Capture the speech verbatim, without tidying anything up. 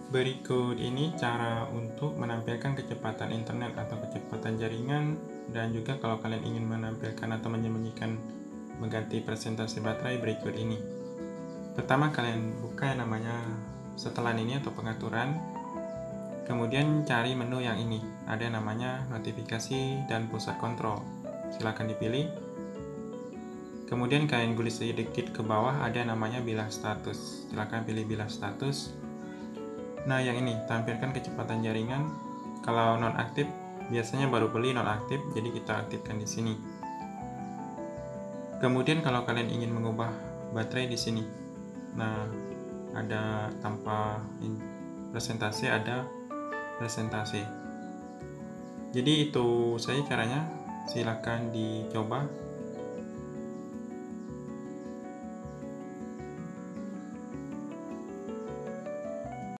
Berikut ini cara untuk menampilkan kecepatan internet atau kecepatan jaringan, dan juga kalau kalian ingin menampilkan atau menyembunyikan mengganti presentasi baterai berikut ini. Pertama, kalian buka yang namanya setelan ini atau pengaturan, kemudian cari menu yang ini, ada yang namanya notifikasi dan pusat kontrol, silakan dipilih. Kemudian kalian gulis sedikit ke bawah, ada yang namanya bilah status, silakan pilih bilah status. Nah, yang ini tampilkan kecepatan jaringan. Kalau nonaktif, biasanya baru beli nonaktif, jadi kita aktifkan di sini. Kemudian kalau kalian ingin mengubah baterai di sini, nah ada tanpa presentasi, ada presentasi. Jadi itu saja caranya, silakan dicoba.